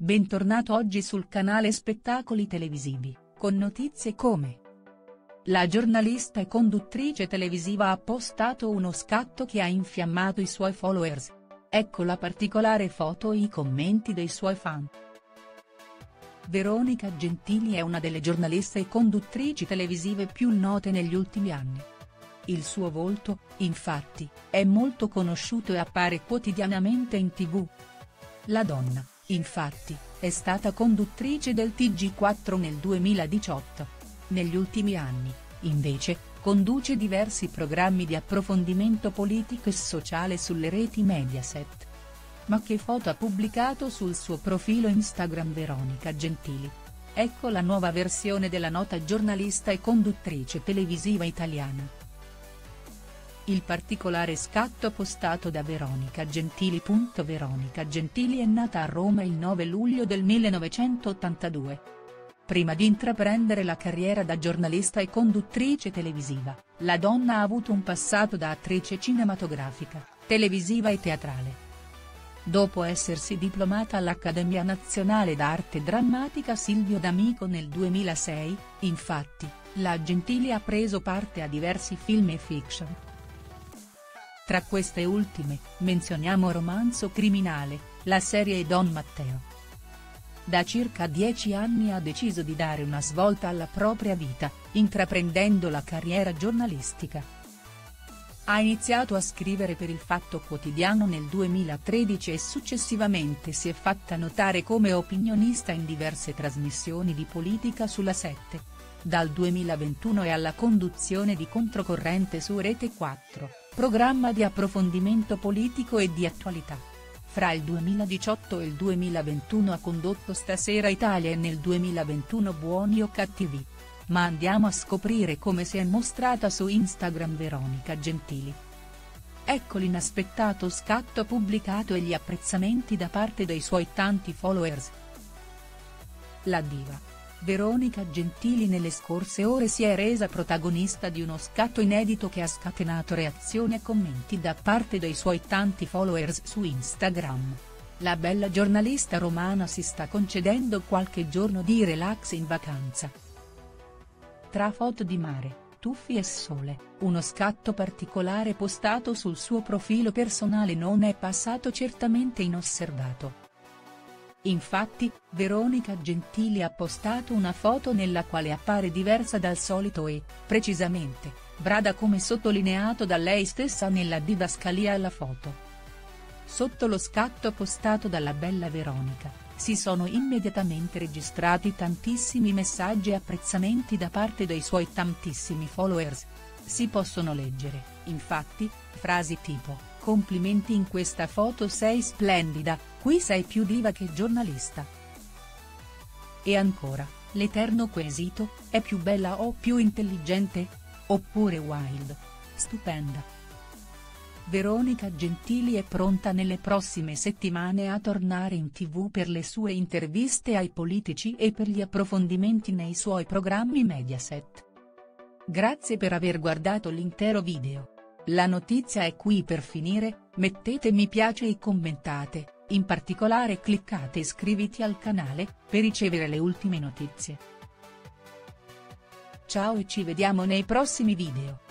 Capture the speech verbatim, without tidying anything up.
Bentornato oggi sul canale Spettacoli Televisivi, con notizie come: la giornalista e conduttrice televisiva ha postato uno scatto che ha infiammato i suoi followers. Ecco la particolare foto e i commenti dei suoi fan. Veronica Gentili è una delle giornaliste e conduttrici televisive più note negli ultimi anni. Il suo volto, infatti, è molto conosciuto e appare quotidianamente in tivù. La donna, infatti, è stata conduttrice del T G quattro nel duemiladiciotto. Negli ultimi anni, invece, conduce diversi programmi di approfondimento politico e sociale sulle reti Mediaset. Ma che foto ha pubblicato sul suo profilo Instagram Veronica Gentili? Ecco la nuova versione della nota giornalista e conduttrice televisiva italiana. Il particolare scatto postato da Veronica Gentili. Veronica Gentili è nata a Roma il nove luglio del millenovecentottantadue. Prima di intraprendere la carriera da giornalista e conduttrice televisiva, la donna ha avuto un passato da attrice cinematografica, televisiva e teatrale. Dopo essersi diplomata all'Accademia Nazionale d'Arte Drammatica Silvio D'Amico nel duemilasei, infatti, la Gentili ha preso parte a diversi film e fiction. Tra queste ultime, menzioniamo Romanzo criminale, la serie e Don Matteo. Da circa dieci anni ha deciso di dare una svolta alla propria vita, intraprendendo la carriera giornalistica. Ha iniziato a scrivere per il Fatto Quotidiano nel duemilatredici e successivamente si è fatta notare come opinionista in diverse trasmissioni di politica sulla sette. Dal duemilaventuno è alla conduzione di Controcorrente su Rete quattro, programma di approfondimento politico e di attualità. Fra il duemiladiciotto e il duemilaventuno ha condotto Stasera Italia e nel duemilaventuno Buoni o Cattivi. Ma andiamo a scoprire come si è mostrata su Instagram Veronica Gentili. Ecco l'inaspettato scatto pubblicato e gli apprezzamenti da parte dei suoi tanti followers. La diva Veronica Gentili nelle scorse ore si è resa protagonista di uno scatto inedito che ha scatenato reazioni e commenti da parte dei suoi tanti followers su Instagram. La bella giornalista romana si sta concedendo qualche giorno di relax in vacanza. Tra foto di mare, tuffi e sole, uno scatto particolare postato sul suo profilo personale non è passato certamente inosservato. Infatti, Veronica Gentili ha postato una foto nella quale appare diversa dal solito e, precisamente, brada come sottolineato da lei stessa nella didascalia alla foto. Sotto lo scatto postato dalla bella Veronica, si sono immediatamente registrati tantissimi messaggi e apprezzamenti da parte dei suoi tantissimi followers. Si possono leggere, infatti, frasi tipo: "Complimenti in questa foto sei splendida, qui sei più diva che giornalista". E ancora, l'eterno quesito, è più bella o più intelligente? Oppure wild, stupenda. Veronica Gentili è pronta nelle prossime settimane a tornare in tivù per le sue interviste ai politici e per gli approfondimenti nei suoi programmi Mediaset. Grazie per aver guardato l'intero video. La notizia è qui per finire, mettete mi piace e commentate, in particolare cliccate iscriviti al canale, per ricevere le ultime notizie. Ciao e ci vediamo nei prossimi video.